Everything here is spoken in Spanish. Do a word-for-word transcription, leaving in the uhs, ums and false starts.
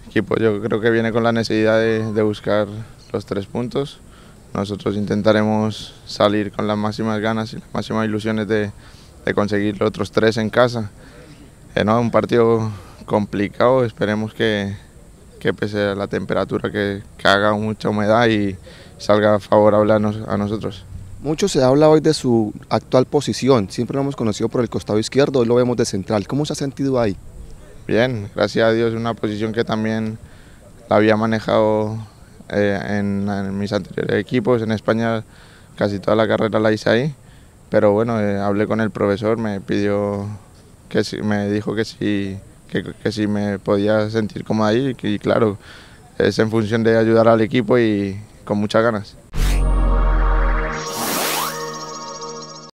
equipo yo creo que viene con la necesidad de, de buscar los tres puntos. Nosotros intentaremos salir con las máximas ganas y las máximas ilusiones de, de conseguir los otros tres en casa. Eh, no, un partido complicado, esperemos que, que pese a la temperatura que, que haga mucha humedad y salga favorable a, nos, a nosotros. Mucho se habla hoy de su actual posición, siempre lo hemos conocido por el costado izquierdo, hoy lo vemos de central. ¿Cómo se ha sentido ahí? Bien, gracias a Dios, una posición que también la había manejado eh, en, en mis anteriores equipos. En España casi toda la carrera la hice ahí, pero bueno, eh, hablé con el profesor, me pidió, que si, me dijo que sí, que, que sí me podía sentir cómodo ahí y claro, es en función de ayudar al equipo y con muchas ganas.